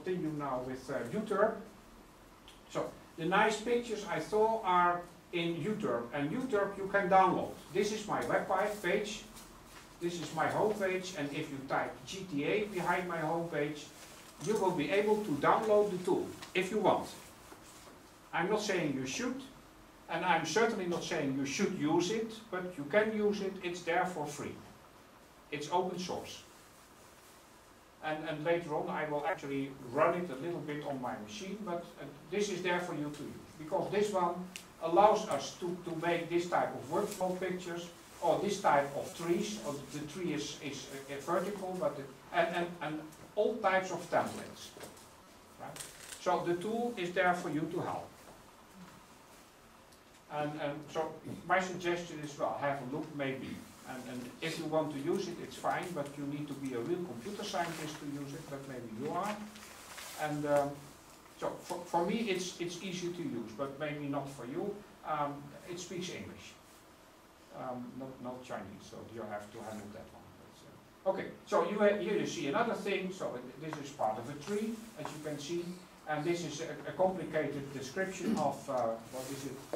continue now with UTurb. So the nice pictures I saw are in UTurb, and UTurb you can download. This is my web page. This is my home page, and if you type GTA behind my home page, you will be able to download the tool if you want. I'm not saying you should, and I'm certainly not saying you should use it, but you can use it. It's there for free. It's open source. And later on I will actually run it a little bit on my machine, but this is there for you to use, because this one allows us to make this type of workflow pictures, or this type of trees, or the tree is vertical, but and all types of templates. Right? So the tool is there for you to help. And so my suggestion is, well, have a look maybe. And if you want to use it, it's fine, but you need to be a real computer scientist to use it, but maybe you are. And so for me, it's easy to use, but maybe not for you. It speaks English, not Chinese, so you have to handle that one. Okay, so here you see another thing. So this is part of a tree, as you can see, and this is a complicated description of what is it?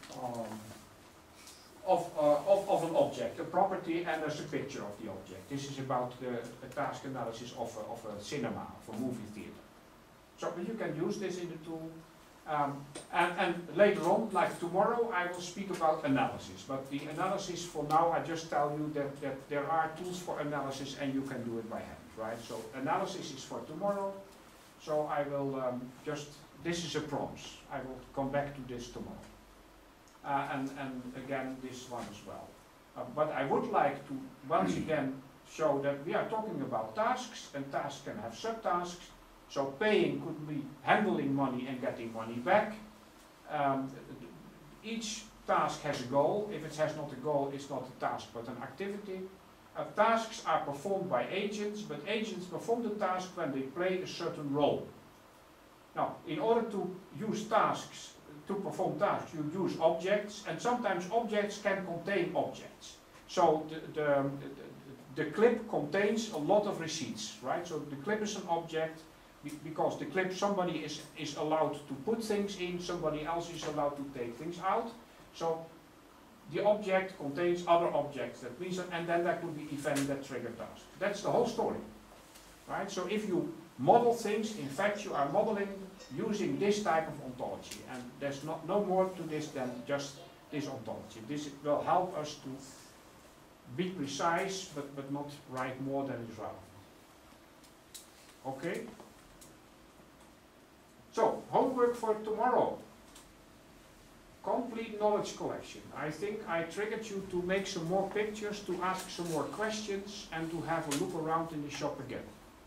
Of an object, a property, and there's a picture of the object. This is about the task analysis of a cinema, of a movie theater. So you can use this in the tool. And later on, like tomorrow, I will speak about analysis. But the analysis for now, I just tell you that there are tools for analysis and you can do it by hand, right? So analysis is for tomorrow. So I will this is a promise. I will come back to this tomorrow. And again, this one as well. But I would like to once again show that we are talking about tasks, and tasks can have subtasks. So paying could be handling money and getting money back. Each task has a goal. If it has not a goal, it's not a task but an activity. Tasks are performed by agents, but agents perform the task when they play a certain role. Now, in order to use tasks, to perform tasks, you use objects, and sometimes objects can contain objects. So the clip contains a lot of receipts, right? So the clip is an object, because the clip, somebody is allowed to put things in, somebody else is allowed to take things out. So the object contains other objects that reason, and then there could be event that trigger task. That's the whole story, right? So if you model things, in fact you are modeling using this type of ontology, and there's no more to this than just this ontology. This will help us to be precise, but not write more than is relevant. Okay? So, homework for tomorrow. Complete knowledge collection. I think I triggered you to make some more pictures, to ask some more questions, and to have a look around in the shop again.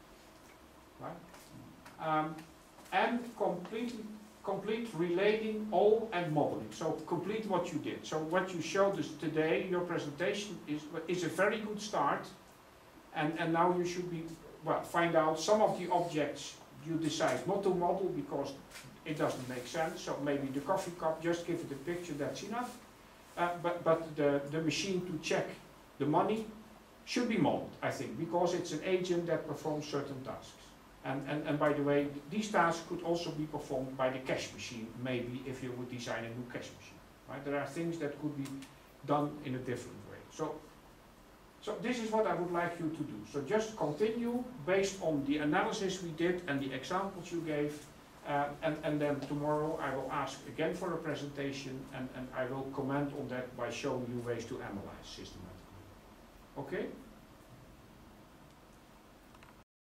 Right? And complete relating all and modeling. So complete what you did. So what you showed us today, your presentation is a very good start. And now you should be, well, find out some of the objects you decide not to model because it doesn't make sense. So maybe the coffee cup, just give it a picture, that's enough. But the machine to check the money should be modeled, I think, because it's an agent that performs certain tasks. And by the way, these tasks could also be performed by the cash machine, maybe if you would design a new cash machine. Right? There are things that could be done in a different way. So this is what I would like you to do. So just continue based on the analysis we did and the examples you gave. And then tomorrow I will ask again for a presentation, and I will comment on that by showing you ways to analyze systematically. Okay?